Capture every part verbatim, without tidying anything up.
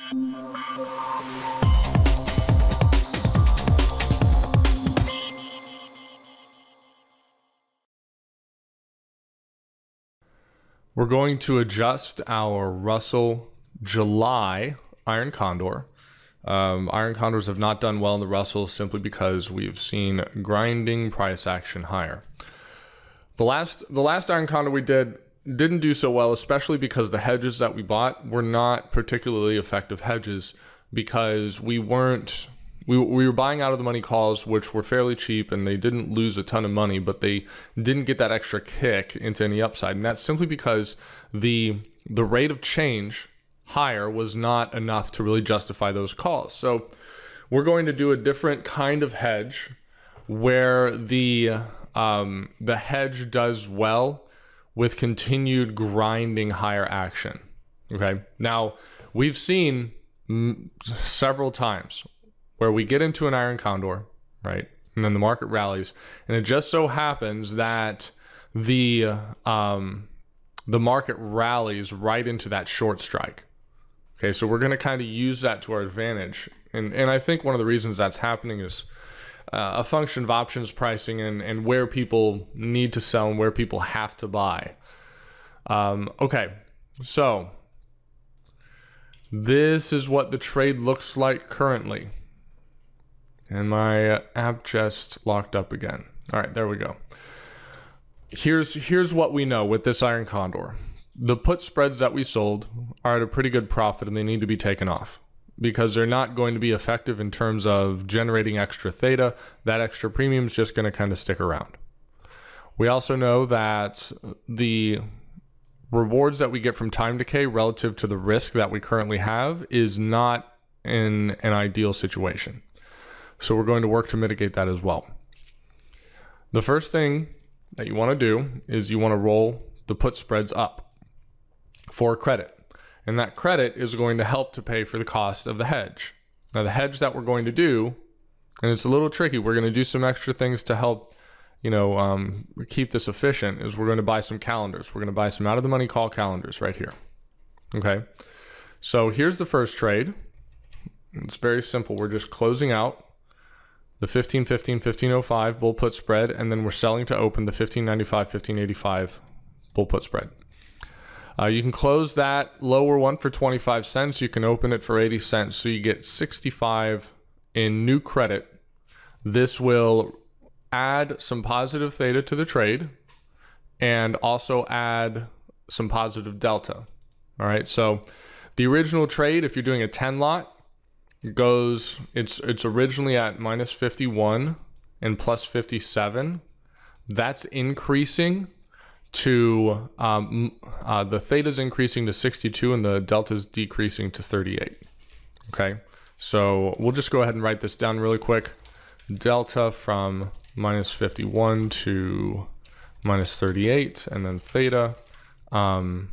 We're going to adjust our Russell July Iron Condor. Um, Iron Condors have not done well in the Russell simply because we've seen grinding price action higher. The last, the last Iron Condor we did didn't do so well, especially because the hedges that we bought were not particularly effective hedges because we weren't, we, we were buying out of the money calls, which were fairly cheap and they didn't lose a ton of money, but they didn't get that extra kick into any upside. And that's simply because the, the rate of change higher was not enough to really justify those calls. So we're going to do a different kind of hedge where the, um, the hedge does well with continued grinding higher action. Okay. Now we've seen m several times where we get into an Iron Condor, right? And then the market rallies. And it just so happens that the, um, the market rallies right into that short strike. Okay, so we're going to kind of use that to our advantage. And, and I think one of the reasons that's happening is uh, a function of options pricing and, and where people need to sell and where people have to buy. Um, okay, so this is what the trade looks like currently. And my app just locked up again. All right, there we go. Here's, here's what we know with this Iron Condor. The put spreads that we sold are at a pretty good profit and they need to be taken off because they're not going to be effective in terms of generating extra theta. That extra premium is just going to kind of stick around. We also know that the rewards that we get from time decay relative to the risk that we currently have is not in an ideal situation. So we're going to work to mitigate that as well. The first thing that you want to do is you want to roll the put spreads up for credit. And that credit is going to help to pay for the cost of the hedge. Now the hedge that we're going to do, and it's a little tricky, we're going to do some extra things to help, you know, um, keep this efficient, is we're going to buy some calendars. We're going to buy some out of the money call calendars right here. Okay. So here's the first trade. It's very simple. We're just closing out the fifteen fifteen, fifteen oh five bull put spread, and then we're selling to open the fifteen ninety-five, fifteen eighty-five bull put spread. Uh, you can close that lower one for twenty-five cents. You can open it for eighty cents. So you get sixty-five in new credit. This will add some positive theta to the trade and also add some positive delta. All right. So the original trade, if you're doing a ten lot, goes, it's, it's originally at minus fifty-one and plus fifty-seven. That's increasing to, um, uh, the theta's increasing to sixty-two and the delta's decreasing to thirty-eight. Okay. So we'll just go ahead and write this down really quick. Delta from minus fifty-one to minus thirty-eight, and then theta. Um,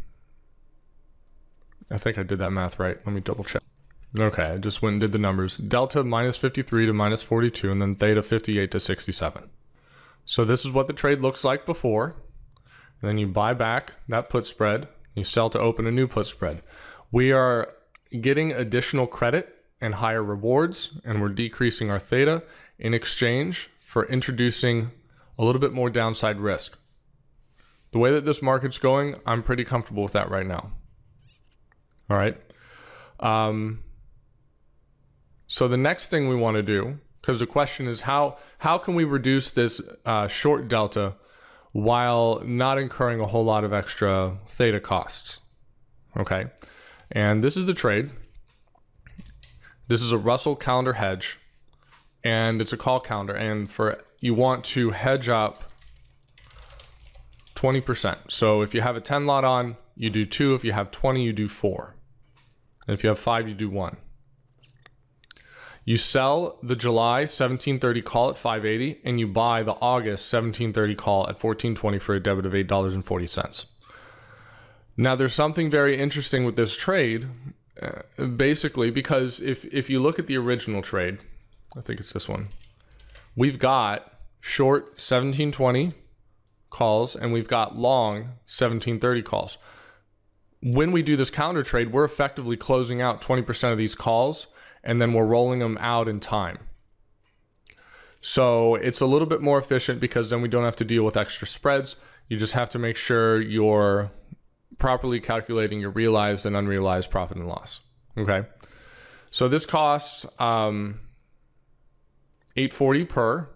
I think I did that math right. Let me double check. Okay, I just went and did the numbers. Delta minus fifty-three to minus forty-two, and then theta fifty-eight to sixty-seven. So this is what the trade looks like before. And then you buy back that put spread. You sell to open a new put spread. We are getting additional credit and higher rewards, and we're decreasing our theta in exchange for introducing a little bit more downside risk. The way that this market's going, I'm pretty comfortable with that right now. All right. Um, so the next thing we want to do, because the question is how, how can we reduce this uh, short delta while not incurring a whole lot of extra theta costs? Okay. And this is the trade. This is a Russell calendar hedge, and it's a call calendar. And for, you want to hedge up twenty percent. So if you have a ten lot on, you do two. If you have twenty, you do four. And if you have five, you do one. You sell the July seventeen thirty call at five eighty, and you buy the August seventeen thirty call at fourteen twenty for a debit of eight dollars and forty cents. Now there's something very interesting with this trade, uh, basically, because if, if you look at the original trade, I think it's this one, we've got short seventeen twenty calls and we've got long seventeen thirty calls. when we do this calendar trade, we're effectively closing out twenty percent of these calls, and then we're rolling them out in time. So it's a little bit more efficient because then we don't have to deal with extra spreads. You just have to make sure you're properly calculating your realized and unrealized profit and loss. Okay. So this costs um, eight forty per,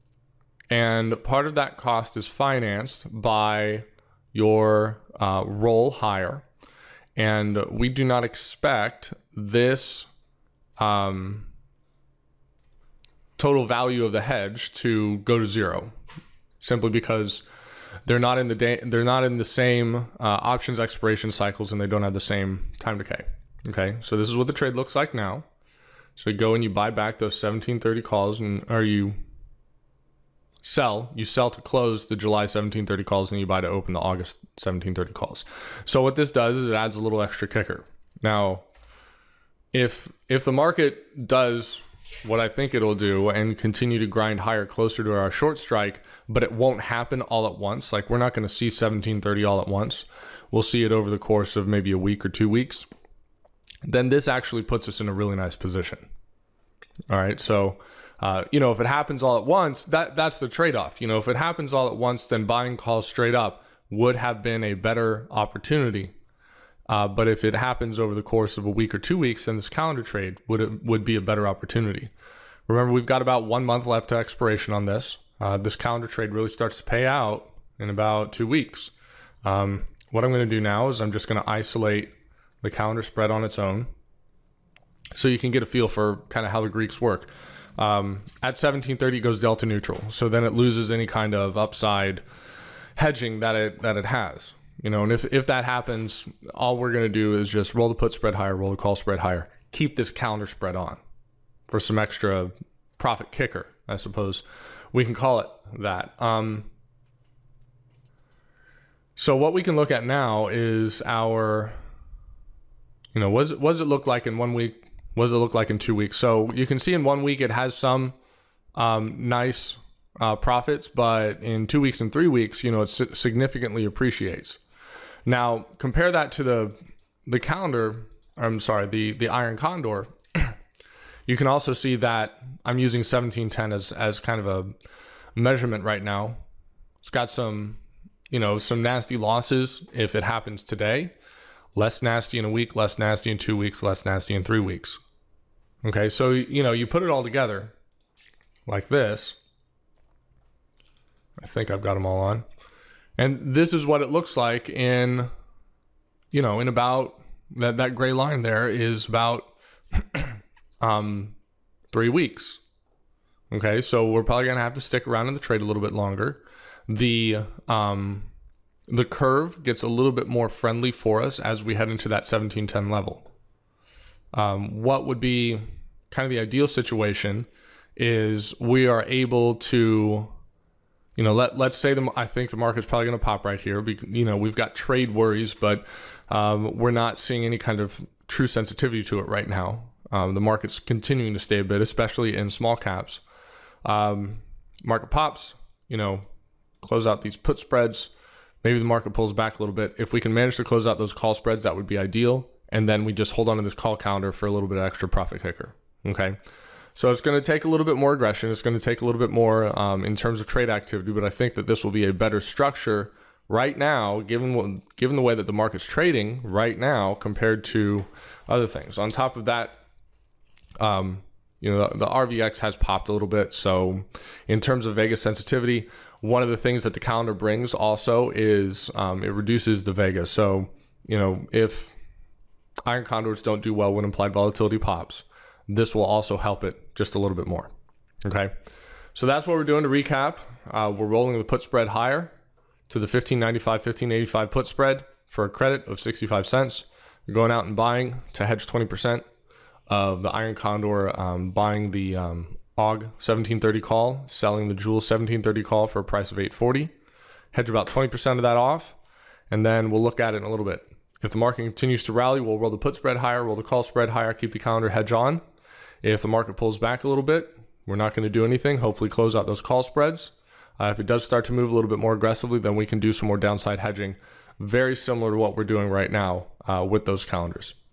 and part of that cost is financed by your uh, roll higher. And we do not expect this um, total value of the hedge to go to zero, simply because they're not in the day, they're not in the same uh, options expiration cycles, and they don't have the same time decay. Okay, so this is what the trade looks like now. So you go and you buy back those seventeen thirty calls, and or you sell, you sell to close the July seventeen thirty calls, and you buy to open the August seventeen thirty calls. So what this does is it adds a little extra kicker. Now, if if the market does what I think it'll do and continue to grind higher closer to our short strike, but it won't happen all at once. Like, we're not going to see seventeen thirty all at once. We'll see it over the course of maybe a week or two weeks. Then this actually puts us in a really nice position. All right. So, uh, you know, if it happens all at once, that that's the trade-off. You know, if it happens all at once, then buying calls straight up would have been a better opportunity. Uh, but if it happens over the course of a week or two weeks, then this calendar trade would it, would be a better opportunity. Remember, we've got about one month left to expiration on this. Uh, this calendar trade really starts to pay out in about two weeks. Um, what I'm going to do now is I'm just going to isolate the calendar spread on its own, so you can get a feel for kind of how the Greeks work. Um, at seventeen thirty, it goes delta neutral, so then it loses any kind of upside hedging that it that it has. You know, and if, if that happens, all we're going to do is just roll the put spread higher, roll the call spread higher, keep this calendar spread on for some extra profit kicker, I suppose we can call it that. Um, so what we can look at now is our, you know, what does it, what does it look like in one week? What does it look like in two weeks? So you can see in one week it has some um, nice uh, profits, but in two weeks and three weeks, you know, it significantly appreciates. Now, compare that to the the calendar, I'm sorry, the, the Iron Condor. You can also see that I'm using seventeen ten as, as kind of a measurement right now. It's got some, you know, some nasty losses if it happens today. Less nasty in a week, less nasty in two weeks, less nasty in three weeks. Okay, so, you know, you put it all together like this. I think I've got them all on. And this is what it looks like in, you know, in about, that, that gray line there is about um, three weeks. Okay, so we're probably going to have to stick around in the trade a little bit longer. The, um, the curve gets a little bit more friendly for us as we head into that seventeen ten level. Um, what would be kind of the ideal situation is we are able to, you know, let, let's say the, I think the market's probably going to pop right here. Because, you know, we've got trade worries, but um, we're not seeing any kind of true sensitivity to it right now. Um, the market's continuing to stay a bit, especially in small caps. Um, market pops, you know, close out these put spreads. Maybe the market pulls back a little bit. If we can manage to close out those call spreads, that would be ideal. And then we just hold on to this call calendar for a little bit of extra profit kicker. Okay. So it's going to take a little bit more aggression. It's going to take a little bit more um, in terms of trade activity, but I think that this will be a better structure right now, given what, given the way that the market's trading right now compared to other things. On top of that, um, you know, the, the R V X has popped a little bit. So in terms of Vega sensitivity, one of the things that the calendar brings also is um, it reduces the Vega. So, you know, if Iron Condors don't do well when implied volatility pops, this will also help it just a little bit more. Okay, so that's what we're doing to recap. Uh, we're rolling the put spread higher to the fifteen ninety-five, fifteen eighty-five put spread for a credit of sixty-five cents. We're going out and buying to hedge twenty percent of the Iron Condor, um, buying the um, A U G seventeen thirty call, selling the Joule seventeen thirty call for a price of eight forty. Hedge about twenty percent of that off, and then we'll look at it in a little bit. If the market continues to rally, we'll roll the put spread higher, roll the call spread higher, keep the calendar hedge on. If the market pulls back a little bit, we're not going to do anything. Hopefully close out those call spreads. Uh, if it does start to move a little bit more aggressively, then we can do some more downside hedging very similar to what we're doing right now uh, with those calendars.